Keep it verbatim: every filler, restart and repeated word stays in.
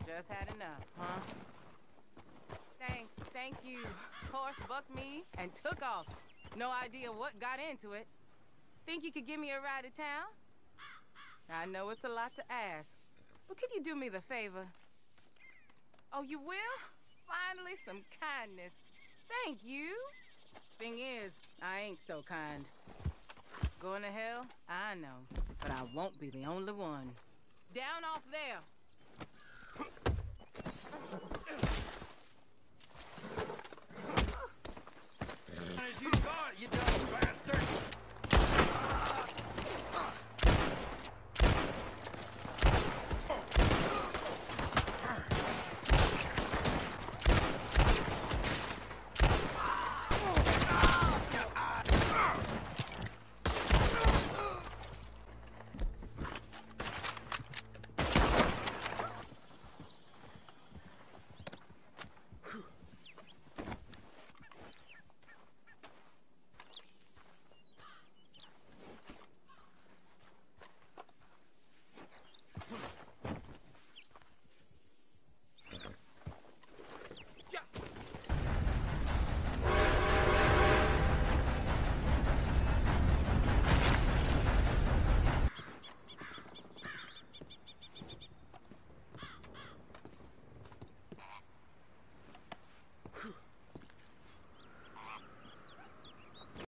Just had enough, huh? Thanks, thank you. Horse bucked me and took off. No idea what got into it. Think you could give me a ride to town? I know it's a lot to ask, but could you do me the favor? Oh, you will? Finally, some kindness. Thank you. Thing is, I ain't so kind. Going to hell? I know, but I won't be the only one. Down off there.